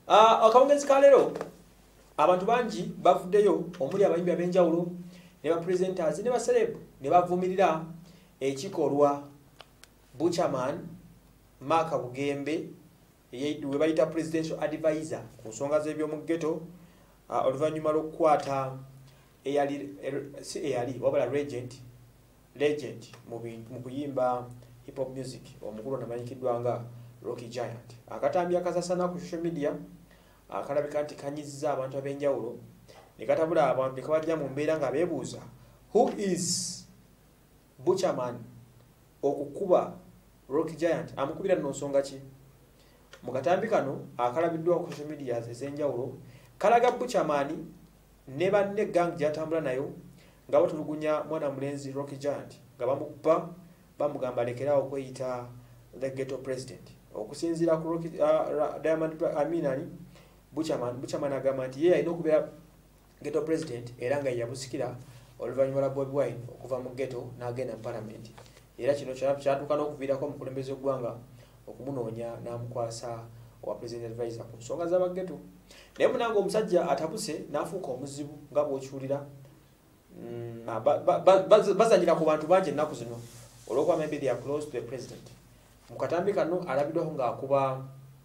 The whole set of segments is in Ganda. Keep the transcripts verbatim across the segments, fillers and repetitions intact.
Ah, akawungezi ka leero abantu bangi bavuddeyo omuli abayimbi ab'enjawulo ne ba presenters ne ba celeb ne bavumirira ekikolwa Butcherman Mark Bugembe we bayita presidential advisor ku nsonga z'ebyomu ghetto uh, oluvannyuma lw'okukwata eyali si eyali wabula regent legend mu kuyimba hip hop music omukulu namanyikiddwa nga Rocky Giant. Akatambi akasasana ku social media akalabika nti kanyizza abantu ab'enjawulo ne katabula abantu ne kabajja mu mbeera nga beebuuza who is Butcherman okukuba Rocky Giant amukubira nno nsonga ki. Mu katambi kano akalabiddwa ku social media ez'enjawulo kalaga Butcherman ne banne gang gyatambula nayo nga batulugunya mwana mulenzi Rocky Giant nga bamukuba bamugamba lekerawo okweyita the ghetto president. Okusinziira ku Rocky uh, Diamond Aminani Butcherman Butcherman agamba nti yeye alina okubeera ghetto president era nga yabusikira oluvannyuma lwa Bobi Wine okuva mu ghetto n'agenda mu parliament. Era kino kyatuuka n'okuviirako omukulembeze w'eggwanga okumunoonya n'amukwasa owa president advisor ku nsonga z'abaghetto. Naye munange omusajja atabuse n'afuuka omuzibu nga bw'okiwulira. Mm, bazanyira ku bantu bangi ennaku zino olw'okuba maybe they are close to the president. Mu katambi kano alabiddwako ng'akuba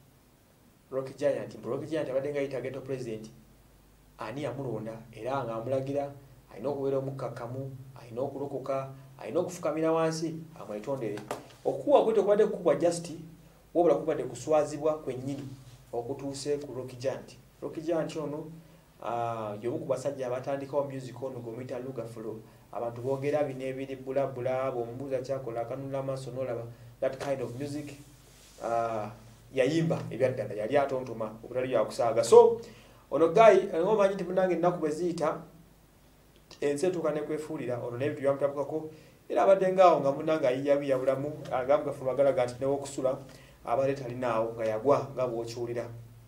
Rocky Giant. Rocky Giant abadde ng'ayita ghetto president ani yamulonda era ng'amulagira alina okubeera omukkakkamu, alina okulokoka, alina okufukamira wansi amwetondere. Okukuba kwe tekubadde kukubwa just wabula kubadde kuswazibwa kwennyini okutuuse ku Rocky Giant. Rocky Giant ono uh, y'omu ku basajja abatandikawo music ono gomita Luga Flow. Abantu boogera bino ebiri bulabula bw'omubuuza kyakola akanula amaaso n'olaba that kind of music uh, yayimba ebyaddala yali atontoma obutali yakusaaga. So ono guy ngomanyi nti munange ennaku bwe ziyita ensi etuuka ne kwefuulira ono n'ebintu byamutabukako era abadde ngaawo nga munange ayiyabiya bulamu agamugafu bagalaga nti newokusula abadde talinaawo nga yagwa nga bw'okiwulira.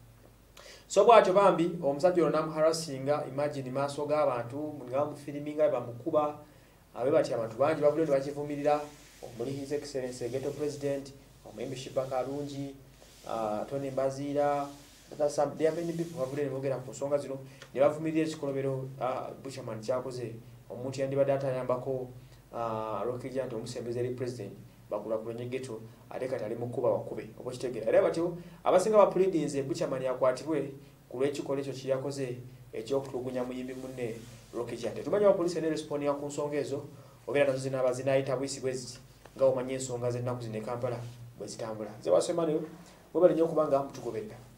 So bw'atyo bambi omusajja ono namuharasinga imagine maaso g'abantu nga bamufiriminga bamukuba abe bati abantu bangi babulendo bakivumirira omuli his excellence ghetto president omuyimbi Shiba Kalungi uh, Tony Mbazira some there are many people babulendo bogera ku nsonga zino ne bavumirira ekikolobero uh, Butcherman kyakoze omuntu yandibadde atayambako uh, Rocky Giant omusembeze eri president bakula kulonye ghetto ate kati ali mukuba wakube obokitegera era batyo abasinga ba pleadings Butcherman yakwatibwe ku lw'ekikola ekyo kiyakoze ekyokutulugunya muyimbi munne Rocky Giant. Tumanya wa police ne respond ya ku nsonga ezo obeera nazo zinaaba zinaayita bwisi bwezi nga omanye ensonga z'ennaku zino e Kampala bwe zitambula. Nze wasema ne bwe bali nnyo okubanga mutugoberera.